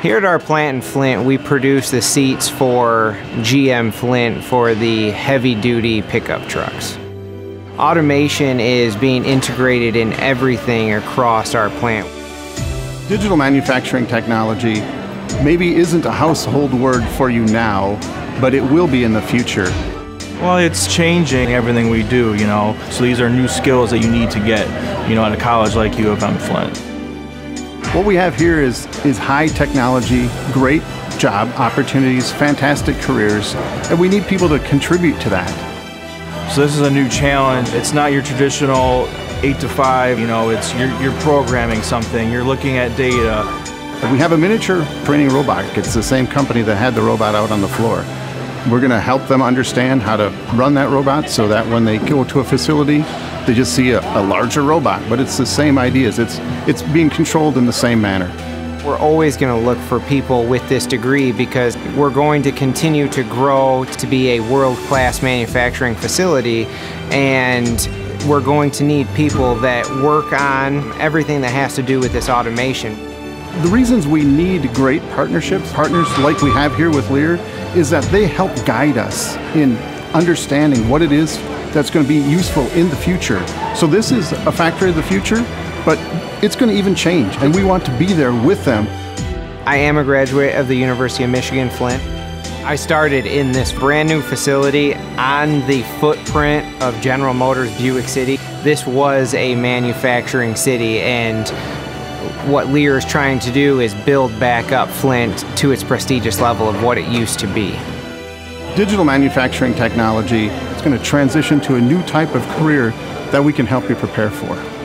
Here at our plant in Flint, we produce the seats for UM-Flint for the heavy-duty pickup trucks. Automation is being integrated in everything across our plant. Digital manufacturing technology maybe isn't a household word for you now, but it will be in the future. Well, it's changing everything we do, so these are new skills that you need to get, at a college like UM-Flint. What we have here is high technology, great job opportunities, fantastic careers, and we need people to contribute to that. So this is a new challenge. It's not your traditional 8 to 5, it's you're programming something, you're looking at data. We have a miniature training robot. It's the same company that had the robot out on the floor. We're going to help them understand how to run that robot so that when they go to a facility, they just see a larger robot, but it's the same ideas. It's being controlled in the same manner. We're always going to look for people with this degree because we're going to continue to grow to be a world-class manufacturing facility, and we're going to need people that work on everything that has to do with this automation. The reasons we need great partnerships, partners like we have here with Lear, is that they help guide us in understanding what it is that's going to be useful in the future. So this is a factory of the future, but it's going to even change, and we want to be there with them. I am a graduate of the University of Michigan-Flint. I started in this brand new facility on the footprint of General Motors Buick City. This was a manufacturing city, and what Lear is trying to do is build back up Flint to its prestigious level of what it used to be. Digital manufacturing technology is going to transition to a new type of career that we can help you prepare for.